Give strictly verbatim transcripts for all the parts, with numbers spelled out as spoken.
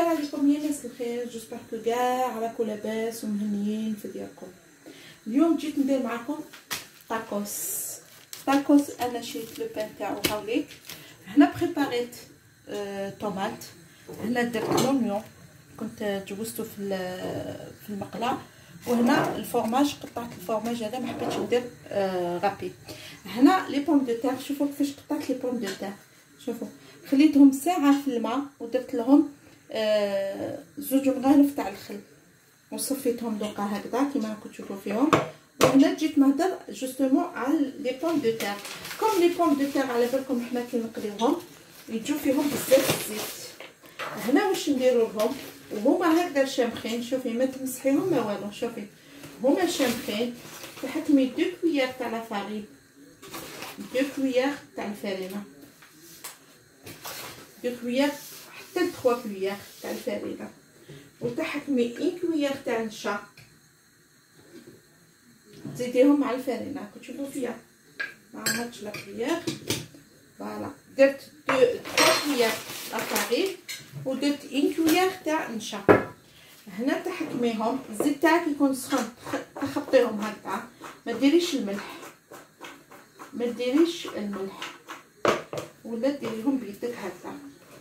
الخير عليكم يا ناس الخير، جوسبر كو كاع راكم لاباس ومهنيين في ديالكم. اليوم جيت ندير معكم طاكوس. طاكوس انا شريت لو بان تاعو هاوليك. هنا بريباريت آه طوماط، هنا درت لونيون كنت جوزته في في المقله، وهنا الفورماج قطعت الفورماج هذا ما حبيتش ندير آه غابي. هنا لي بوم دو تير، شوفوا كيفاش قطعت لي بوم دو تير، شوفوا خليتهم ساعه في الماء ودرت لهم آه زوج مغارف تاع الخل وصفيتهم دوكا هكذا كيما راكم تشوفوا فيهم. وهنا جيت نهضر جوستومون على لي بوم دو تير. كوم لي بوم دو تير على بالكم حنا كي نقليوهم يجوا فيهم بزاف الزيت. هنا واش نديرو لهم وهما هكذا شامخين، شوفي ما تمسحيهم ما والو، شوفي هما شامخين. تحكمي دو كويير تاع لا فارين، دو كويير تاع الفرينه، دو كويير حتى ثلاثة كويير تاع الفرينه، وتحكمي ان كويير تاع النشا تزيديهم مع الفرينه. كتشوفوا فيا ما عملتش لا كويير، فوالا درت دو ثلاثة كويير لا فارين ودرت ان كويير تاع نشا. هنا تحكميهم، الزيت تاعك يكون سخن تخبطيهم هكذا، ما ديريش الملح، ما ديريش الملح ولا ديريهم بيدك هكذا،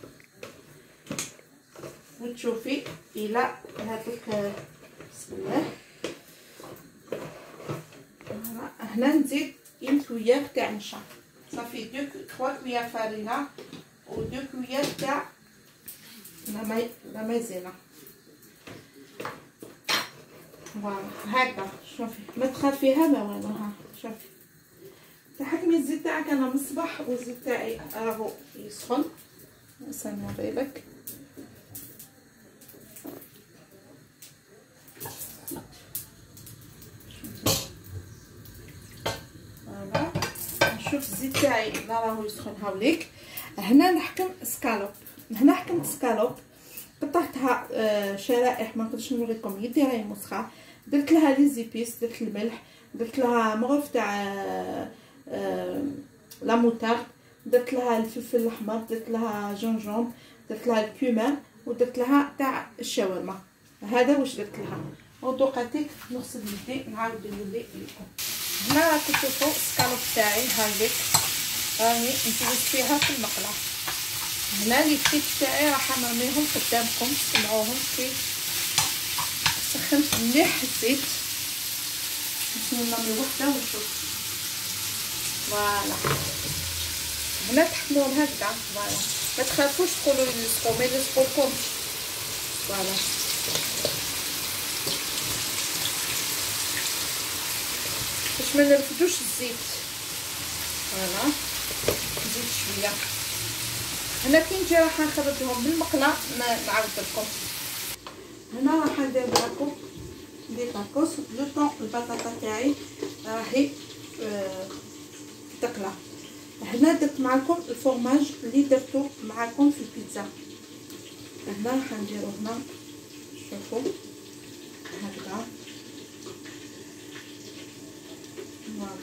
وتشوفي الى هذوك. بسم الله. هنا نزيد ان كويير تاع نشا، صافي دو ثلاثة كويير فارينه و دو كويير تاع لا مايزينا. فوالا هكذا، شوفي ما تخافيها ما والو. ها شوفي تحكمي الزيت تاعك. انا من الصباح والزيت تاعي راهو يسخن، سنوريلك. فوالا نشوف الزيت تاعي لا راهو يسخن هاوليك. هنا نحكم سكالوب، هنا حكمت سكالوب قطعتها آه شرائح، ما نقدرش نوريكم يدي راهي مسخه. درت لها لي زيبيس، درت الملح، درت لها مغرف تاع آه آه لا موتارد، درت لها الفلفل الاحمر، درت لها جونجوم، درت لها الكومان، ودرت لها تاع الشاورما. هذا واش درت لها. ودوقاتيك نغسل يدي نعاود نولي لكم. هنا راكم تشوفوا السكالوب تاعي هاهيك راني نجوز فيها في المقله. هنا لي فريت تاعي راح نرميهم قدامكم تسمعوهم كي سخنت مليح الزيت. باش نرمي وحده ونشوف. فوالا هنا تحملون هكذا. فوالا ما تخافوش تقولوا لي يلصقوا، ما يلصقوكمش. فوالا باش ما نرفدوش الزيت. فوالا نزيد شويه. هنا كي نجي راح نخرجهم من المقله نعاود لكم. هنا راح ندير معكم دي طاكوس. لو طون البطاطا تاعي راهي آه تقلى. هنا درت معكم الفورماج اللي درتو معكم في البيتزا. هنا راح نديرو هنا، شوفوا هكذا. فوالا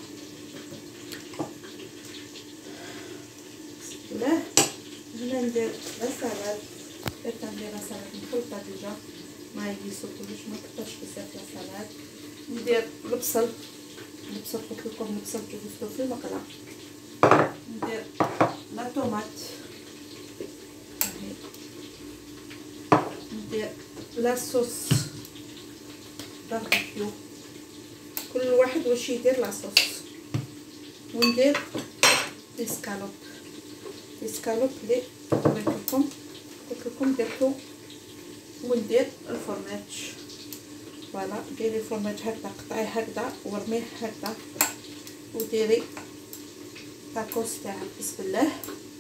بسم الله. هنا ندير لا سالاد، درت ندير لا سالاد مخلطه ديجا ما يسوقوش، ما كثرش بزاف لا سالاد. ندير البصل، البصل قلت لكم البصل جوزتو في المقله. ندير لا طوماط، ندير لا صوص باربيكيو، كل واحد واش يدير لا صوص. وندير اسكالوب، اسكالوب لي قلت لكم قلت لكم درتو. وندير الفرماج. فوالا ديري الفرماج هكذا، قطعيه هكذا ورميه هكذا وديري طاكوس تاعك. بسم الله.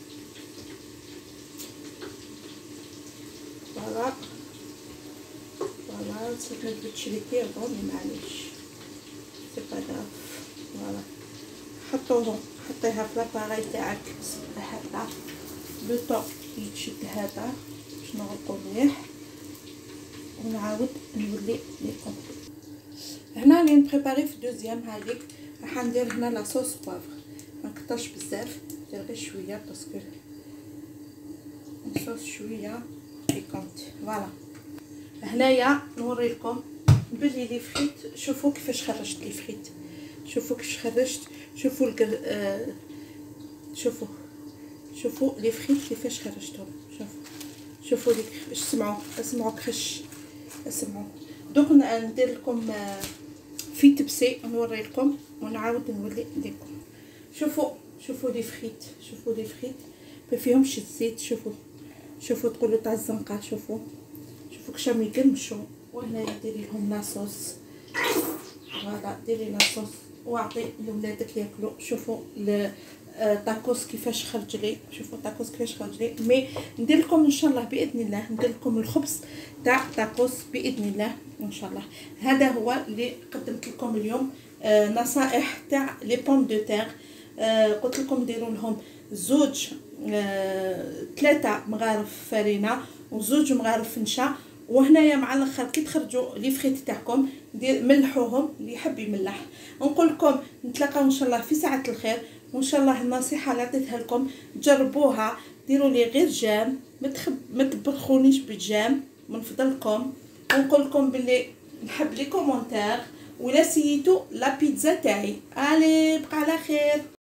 فوالا فوالا نسيت نجبد شريكي رضوني معليش، سي با غاف. فوالا حطوهم، حطيها في لاباغي تاعك. بسم الله هكذا لو طون يتشد هذا باش نغلقو مليح ونعاود نولي لكم. هنا راني نبريباري في دوزيام هذيك. راح ندير هنا لاصوص بوافغ، ما نكثرش بزاف، ندير غير شويه باسكو نصوص شويه بيكونت. فوالا هنايا نوري لكم بلي لي فريت. شوفوا كيفاش خرجت لي فريت، شوفوا كيفاش خرجت، شوفوا القر... آه... شوفوا شوفوا لي فريت كيفاش خرجتهم. شوفوا شوفوا لي كيفاش سمعوا اسمعوا كخش اسمعوا. دوك ندير لكم في تبسي نوري لكم ونعاود نولي لكم. شوفوا شوفوا لي فريت، شوفوا لي فريت ما فيهمش الزيت. شوفوا شوفوا تقولوا تاع الزنقه. شوفوا شوفوا كش راهم يقرمشوا. وهنايا ديري لهم لاصوص. فوالا ديري لاصوص واعطي لولادك ياكلوا. شوفوا الطاكوس كيفاش خرج لي، شوفوا الطاكوس كيفاش خرج لي. مي ندير لكم ان شاء الله باذن الله ندير لكم الخبز تاع الطاكوس باذن الله ان شاء الله. هذا هو اللي قدمت لكم اليوم. آه نصائح تاع لي بوم دو تير. آه قلت لكم ديروا لهم زوج آه ثلاثه مغارف فرينه وزوج مغارف نشا. وهنايا مع الاخر كي تخرجوا لي فريت تاعكم دير ملحوهم اللي يحب يملح. نقول لكم نتلاقاو ان شاء الله في ساعه الخير، وان شاء الله النصيحه اللي عطيتها لكم جربوها. ديروا لي غير جام، ما تخب ما تبخونيش بالجام من فضلكم. ونقول لكم باللي نحب لي كومونتير ولا سيتو لا بيتزا تاعي. الي بقى على خير.